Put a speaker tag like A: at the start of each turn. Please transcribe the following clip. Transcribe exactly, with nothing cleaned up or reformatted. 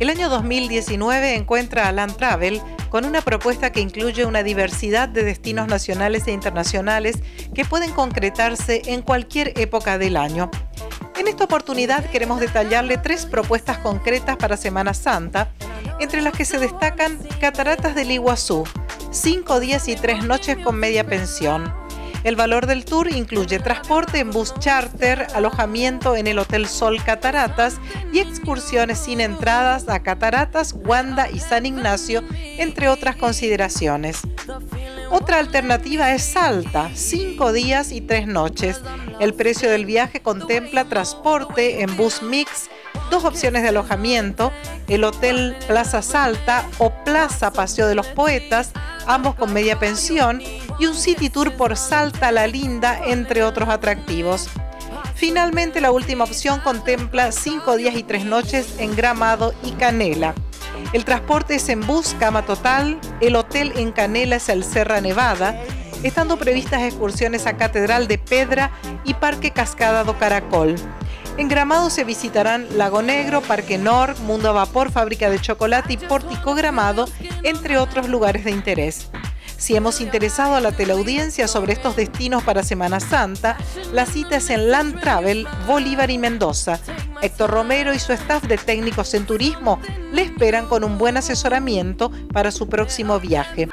A: El año dos mil diecinueve encuentra a Land Travel con una propuesta que incluye una diversidad de destinos nacionales e internacionales que pueden concretarse en cualquier época del año. En esta oportunidad queremos detallarle tres propuestas concretas para Semana Santa, entre las que se destacan Cataratas del Iguazú, cinco días y tres noches con media pensión. El valor del tour incluye transporte en bus charter, alojamiento en el Hotel Sol Cataratas y excursiones sin entradas a Cataratas, Wanda y San Ignacio, entre otras consideraciones. Otra alternativa es Salta, cinco días y tres noches. El precio del viaje contempla transporte en bus mix, dos opciones de alojamiento, el Hotel Plaza Salta o Plaza Paseo de los Poetas, ambos con media pensión, y un city tour por Salta La Linda, entre otros atractivos. Finalmente, la última opción contempla cinco días y tres noches en Gramado y Canela. El transporte es en bus, cama total, el hotel en Canela es el Serra Nevada, estando previstas excursiones a Catedral de Pedra y Parque Cascada do Caracol. En Gramado se visitarán Lago Negro, Parque Nor, Mundo a Vapor, Fábrica de Chocolate y Pórtico Gramado, entre otros lugares de interés. Si hemos interesado a la teleaudiencia sobre estos destinos para Semana Santa, la cita es en Land Travel, Bolívar y Mendoza. Héctor Romero y su staff de técnicos en turismo le esperan con un buen asesoramiento para su próximo viaje.